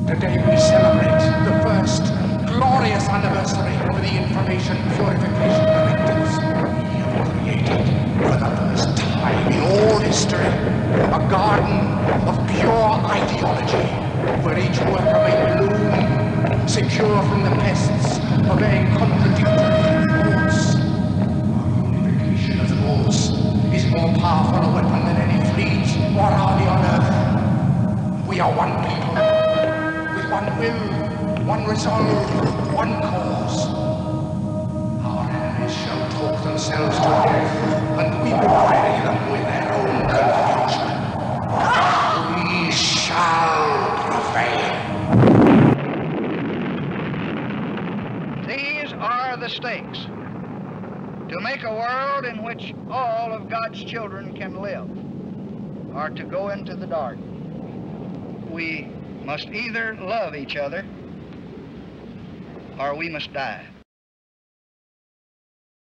Today we celebrate the first glorious anniversary of the information purification directives we have created for the first time in all history. A garden of pure ideology where each worker may bloom, secure from the pests of a contradictory thoughts. Our unification of thoughts is more powerful a weapon than any fleet or army on earth. We are one people, with one will, one resolve, one cause. Our enemies shall talk themselves to death, and we will bury them with their own confusion. We shall prevail. These are the stakes. To make a world in which all of God's children can live, or to go into the dark. We must either love each other or we must die.